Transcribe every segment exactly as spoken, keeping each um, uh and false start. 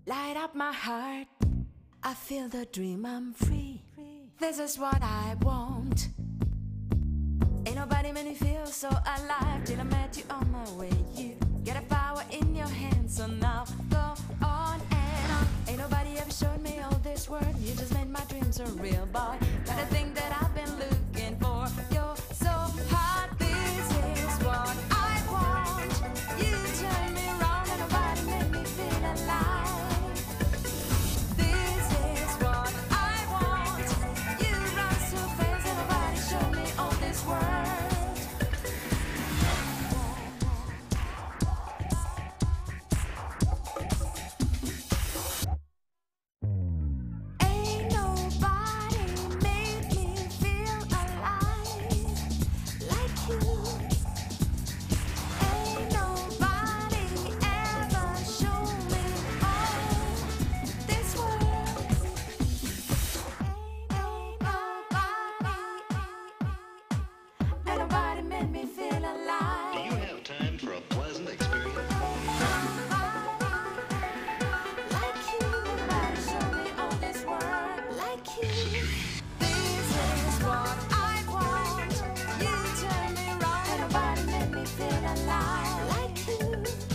Light up my heart, I feel the dream, I'm free. This is what I want. Ain't nobody made me feel so alive till I met you on my way. You get a power in your hands, so now go on and on. Ain't nobody ever showed me all this world. You just made my dreams a real, boy. Got a thing that I've been looking for. You're so hot, this is what I want. You turn me around and nobody made me feel alive. This is what I want. You run so fast and nobody showed me all this world.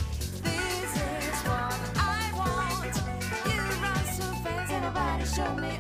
Show me